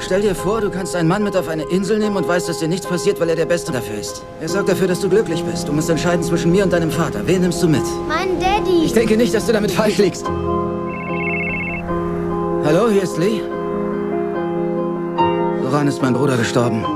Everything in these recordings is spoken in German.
Stell dir vor, du kannst einen Mann mit auf eine Insel nehmen und weißt, dass dir nichts passiert, weil er der Beste dafür ist. Er sorgt dafür, dass du glücklich bist. Du musst entscheiden zwischen mir und deinem Vater. Wen nimmst du mit? Mein Daddy. Ich denke nicht, dass du damit falsch liegst. Hallo, hier ist Lee. Woran ist mein Bruder gestorben?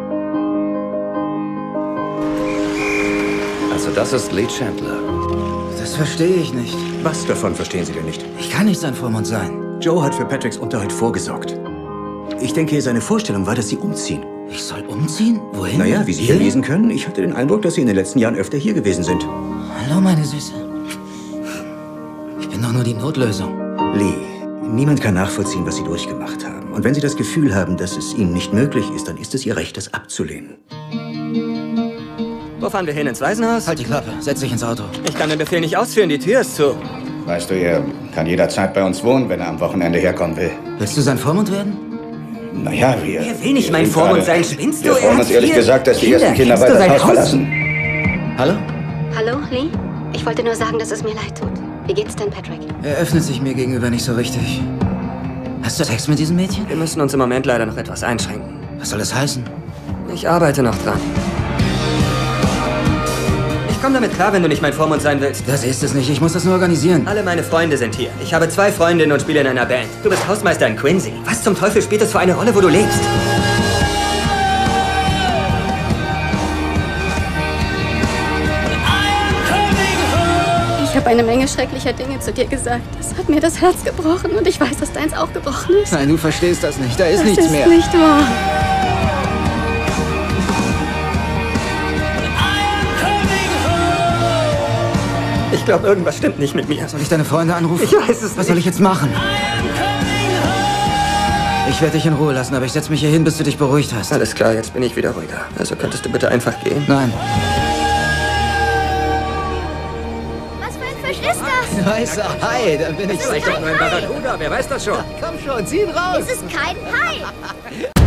Also das ist Lee Chandler. Das verstehe ich nicht. Was davon verstehen Sie denn nicht? Ich kann nicht sein Vormund sein. Joe hat für Patricks Unterhalt vorgesorgt. Ich denke, seine Vorstellung war, dass Sie umziehen. Ich soll umziehen? Wohin? Naja, wie Sie hier lesen können, ich hatte den Eindruck, dass Sie in den letzten Jahren öfter hier gewesen sind. Hallo, meine Süße. Ich bin doch nur die Notlösung. Lee, niemand kann nachvollziehen, was Sie durchgemacht haben. Und wenn Sie das Gefühl haben, dass es Ihnen nicht möglich ist, dann ist es Ihr Recht, das abzulehnen. Wo fahren wir hin? Ins Waisenhaus? Halt die Klappe. Setz dich ins Auto. Ich kann den Befehl nicht ausführen, die Tür ist zu. Weißt du, er kann jederzeit bei uns wohnen, wenn er am Wochenende herkommen will. Willst du sein Vormund werden? Naja, Er will nicht mein Vormund sein, spinnst du? Wir freuen uns ehrlich gesagt, dass die ersten Kinder bald das Haus verlassen. Hallo? Hallo, Lee? Ich wollte nur sagen, dass es mir leid tut. Wie geht's denn, Patrick? Er öffnet sich mir gegenüber nicht so richtig. Hast du Sex mit diesem Mädchen? Wir müssen uns im Moment leider noch etwas einschränken. Was soll das heißen? Ich arbeite noch dran. Ich komme damit klar, wenn du nicht mein Vormund sein willst. Das ist es nicht. Ich muss das nur organisieren. Alle meine Freunde sind hier. Ich habe 2 Freundinnen und spiele in einer Band. Du bist Hausmeister in Quincy. Was zum Teufel spielt es für eine Rolle, wo du lebst? Ich habe eine Menge schrecklicher Dinge zu dir gesagt. Das hat mir das Herz gebrochen und ich weiß, dass deins auch gebrochen ist. Nein, du verstehst das nicht. Da ist Das nichts ist mehr. nicht wahr. Ich glaube, irgendwas stimmt nicht mit mir. Soll ich deine Freunde anrufen? Ich weiß es Was soll ich jetzt machen? Ich werde dich in Ruhe lassen, aber ich setze mich hier hin, bis du dich beruhigt hast. Alles klar, jetzt bin ich wieder ruhiger. Also könntest du bitte einfach gehen? Nein. Was für ein Fisch ist das? Weißer Hai, da bin ich. Vielleicht doch nur ein Barracuda, wer weiß das schon? Komm schon, zieh ihn raus. Es ist kein Hai.